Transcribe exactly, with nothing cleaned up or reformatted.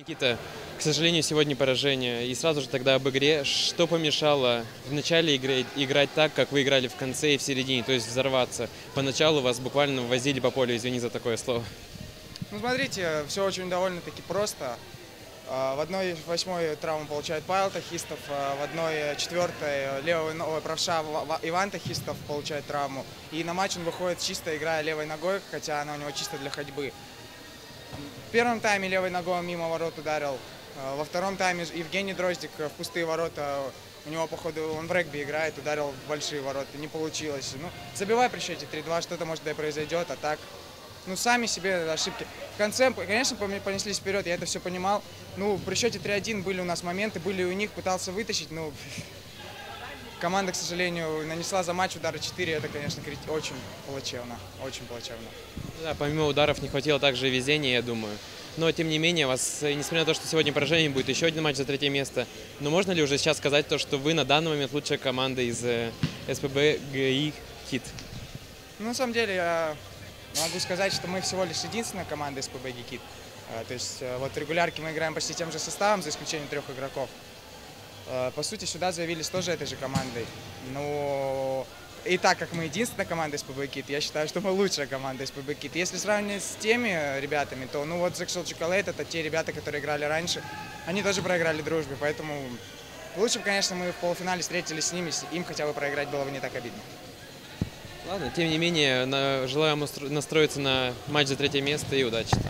Никита, к сожалению, сегодня поражение. И сразу же тогда об игре. Что помешало в начале игры играть так, как вы играли в конце и в середине, то есть взорваться? Поначалу вас буквально возили по полю, извини за такое слово. Ну, смотрите, все очень довольно-таки просто. А, В одной восьмой травму получает Павел Тахистов, а в одной четвертой левый ой, правша Ва- Ва- Иван Тахистов получает травму. И на матч он выходит чисто играя левой ногой, хотя она у него чисто для ходьбы. В первом тайме левой ногой мимо ворот ударил. А Во втором тайме Евгений Дроздик в пустые ворота, у него, походу, он в регби играет, ударил в большие ворота. Не получилось. Ну, забивай при счете три-два, что-то может да и произойдет, а так, ну, сами себе ошибки. В конце, конечно, поме- понеслись вперед, я это все понимал. Ну, при счете три-один были у нас моменты, были у них, пытался вытащить, ну, команда, к сожалению, нанесла за матч удара четыре, это, конечно, крит- очень плачевно, очень плачевно. Да, помимо ударов не хватило также и везения, я думаю. Но, тем не менее, вас, э, несмотря на то, что сегодня поражение, будет еще один матч за третье место, но можно ли уже сейчас сказать то, что вы на данный момент лучшая команда из э, СПБ ГИ «Хит»? Ну, на самом деле, я могу сказать, что мы всего лишь единственная команда СПБ «Гикит». А, То есть, э, вот в регулярке мы играем почти тем же составом, за исключением трех игроков. Э, По сути, сюда заявились тоже этой же командой. Ну, и так как мы единственная команда СПБ «Кит», я считаю, что мы лучшая команда СПБ «Кит». Если сравнивать с теми ребятами, то, ну, вот Закшил Чоколейт — это те ребята, которые играли раньше. Они тоже проиграли дружбе, поэтому лучше бы, конечно, мы в полуфинале встретились с ними, с- им хотя бы проиграть было бы не так обидно. Ладно, тем не менее, на- желаю вам устро- настроиться на матч за третье место и удачи.